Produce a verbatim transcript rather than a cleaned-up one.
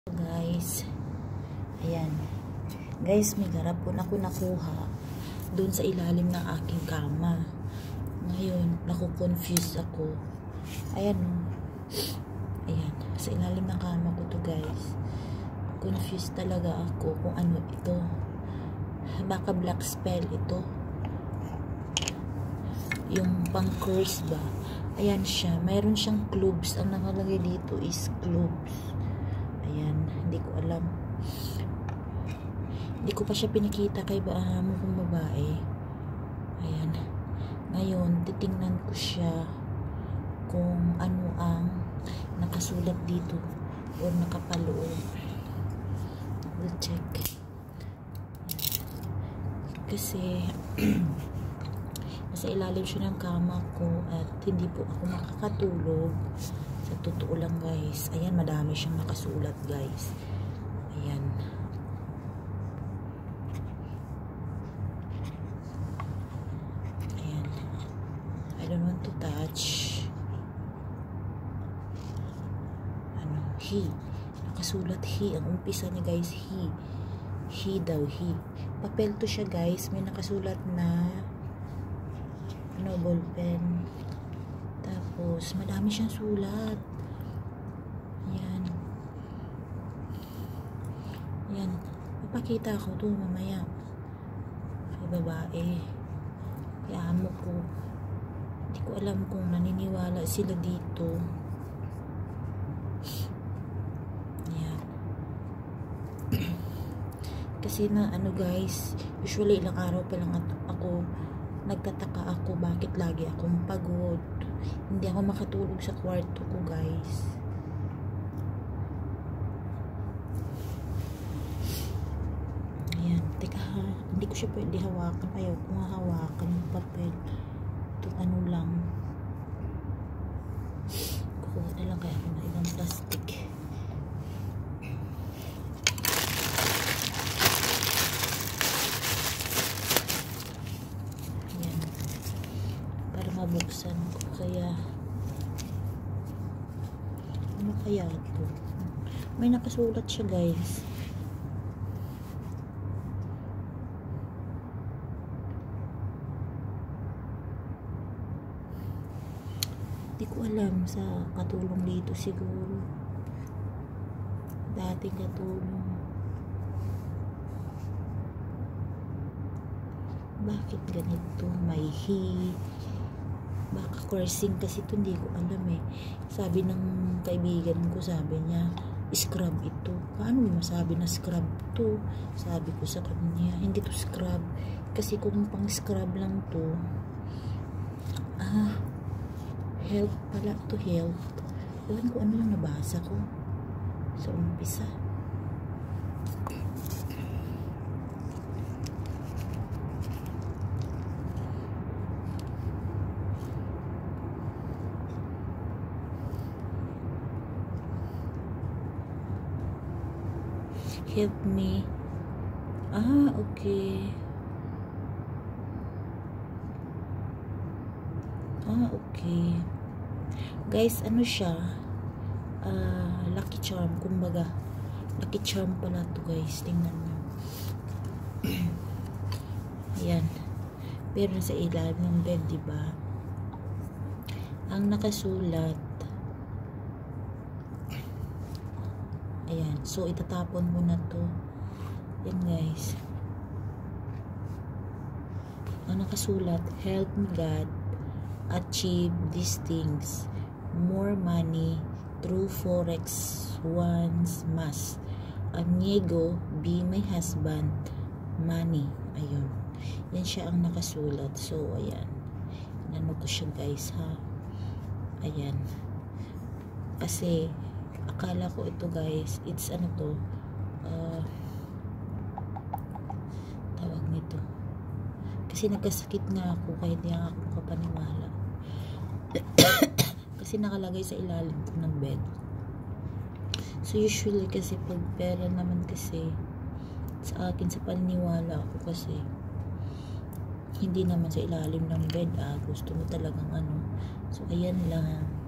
Guys, ayan guys, may garap po na ako nakuha doon sa ilalim ng aking kama. Ngayon naku-confuse ako. Ayan o, ayan, sa ilalim ng kama ko to guys. Confused talaga ako kung ano ito. Baka black spell ito, yung pang curse ba. Ayan siya, mayroon siyang clubs. Ang nakalagay dito is clubs. Ayan, hindi ko alam. Hindi ko pa siya pinakita kay baamo kong babae. Ayan. Ngayon, titingnan ko siya kung ano ang nakasulat dito o nakapaloob. We'll check. Kasi nasa ilalim siya ng kama ko at hindi po ako makakatulog. Sa totoo lang guys. Ayan, madami siyang nakasulat guys. Ayan. Ayan. I don't want to touch. Ano, he. Nakasulat he. Ang umpisa niya guys, he. He daw, he. Papel to siya guys. May nakasulat na ano, ballpen. Tapos, madami siyang sulat. Ayan. Ayan. Papakita ko to mamaya. Kay babae. Kay amo ko. Hindi ko alam kung naniniwala sila dito. Ayan. Kasi na, ano guys, usually ilang araw pa lang ako nagtataka ako bakit lagi akong pagod. Hindi ako makatulog sa kwarto ko guys. Ayan, teka ha, hindi ko siya pwede hawakan. Ayaw ko nga hawakan yung papel. Ito ano lang, kukuha na lang kaya ako na ibang plastic. Mabuksan ko kaya ano kaya ito? May nakasulat siya guys. Hindi ko alam, sa katulong dito siguro, dating katulong. Bakit ganito? May he. Baka cursing kasi ito, hindi ko alam eh. Sabi ng kaibigan ko, sabi niya, scrub ito. Paano mo masabi na scrub to? Sabi ko sa kanya, hindi to scrub. Kasi kung pang scrub lang to, ah, health pala to, health. Ewan ko ano yung nabasa ko sa umpisa. Help me. Ah, okay. Ah, okay. Guys, ano siya? Ah, lucky charm, kumbaga. Lucky charm pala to guys. Tingnan mo. Ayan. Pero sa ilalim ng bed, diba? Ang nakasulat, ayan. So, itatapon mo na to. Yan, guys. Ang nakasulat, help me God achieve these things. More money through forex once mas. Amigo, be my husband. Money. Ayun. Yan siya ang nakasulat. So, ayan. Ano ko siya, guys, ha? Ayan. Kasi, akala ko ito guys, it's ano to, uh, tawag nito. Kasi nagkasakit nga ako, kaya hindi nga ako makapaniwala. Kasi nakalagay sa ilalim ko ng bed. So usually kasi pag pera naman kasi, sa akin, sa paniniwala ako kasi, hindi naman sa ilalim ng bed, ah, gusto mo talagang ano. So ayan lang.